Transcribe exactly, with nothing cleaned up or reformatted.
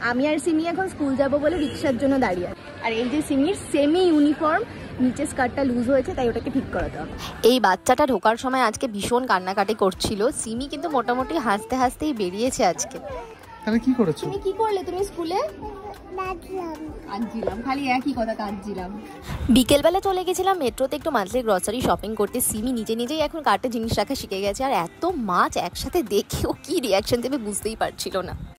আমি আর সিমি এখন স্কুল যাব বলে রিক্সার জন্য দাঁড়িয়ে আছি। আর এই যে সিমির সেমি ইউনিফর্ম, নিচে স্কার্টটা লুজ হয়েছে, তাই ওটাকে ঠিক করাতে হবে। এই বাচ্চাটা ঢোকার সময় আজকে ভীষণ কান্নাকাটি করছিল। সিমি কিন্তু মোটামুটি হাসতে হাসতেই বেরিয়েছে আজকে। তাহলে কি করেছো? তুমি কি করলে? তুমি স্কুলে কাঁদছিলাম, খালি একই কথা, কাঁদছিলাম। বিকেলবেলা চলে গেছিলাম মেট্রোতে একটু মান্থলি গ্রসারি শপিং করতে। সিমি নিজে নিজেই এখন কার্টে জিনিস রাখা শিখে গেছে, আর এত মাছ একসাথে দেখেও কি রিয়াকশন দেবে বুঝতেই পারছিল না।